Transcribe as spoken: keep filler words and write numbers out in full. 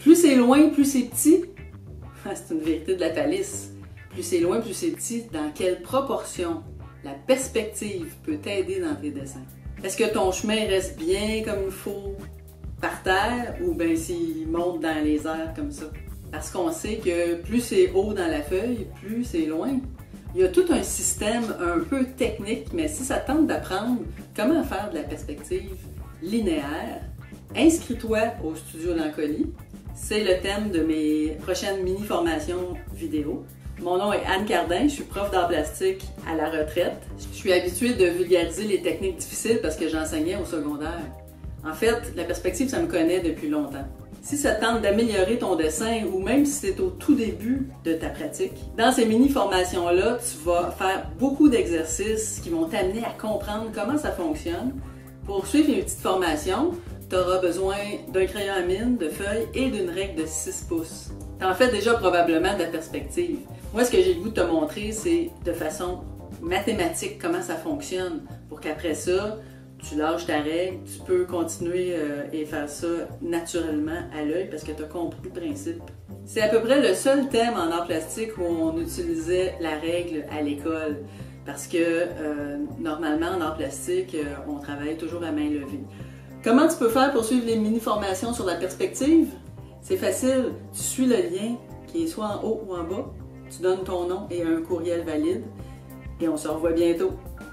Plus c'est loin, plus c'est petit. C'est une vérité de la Thalys. Plus c'est loin, plus c'est petit. Dans quelle proportion la perspective peut t'aider dans tes dessins? Est-ce que ton chemin reste bien comme il faut par terre ou bien s'il monte dans les airs comme ça? Parce qu'on sait que plus c'est haut dans la feuille, plus c'est loin. Il y a tout un système un peu technique, mais si ça tente d'apprendre comment faire de la perspective linéaire, inscris-toi au Studio Lanconi. C'est le thème de mes prochaines mini-formations vidéo. Mon nom est Anne Cardin, je suis prof d'art plastique à la retraite. Je suis habituée de vulgariser les techniques difficiles parce que j'enseignais au secondaire. En fait, la perspective, ça me connaît depuis longtemps. Si ça tente d'améliorer ton dessin ou même si c'est au tout début de ta pratique, dans ces mini-formations-là, tu vas faire beaucoup d'exercices qui vont t'amener à comprendre comment ça fonctionne. Pour suivre une petite formation, tu auras besoin d'un crayon à mine, de feuilles et d'une règle de six pouces. Tu en fais déjà probablement de la perspective. Moi, ce que j'ai le goût de te montrer, c'est de façon mathématique comment ça fonctionne pour qu'après ça, tu lâches ta règle, tu peux continuer euh, et faire ça naturellement à l'œil parce que tu as compris le principe. C'est à peu près le seul thème en art plastique où on utilisait la règle à l'école parce que euh, normalement en art plastique, euh, on travaille toujours à main levée. Comment tu peux faire pour suivre les mini-formations sur la perspective? C'est facile, tu suis le lien qui est soit en haut ou en bas, tu donnes ton nom et un courriel valide et on se revoit bientôt.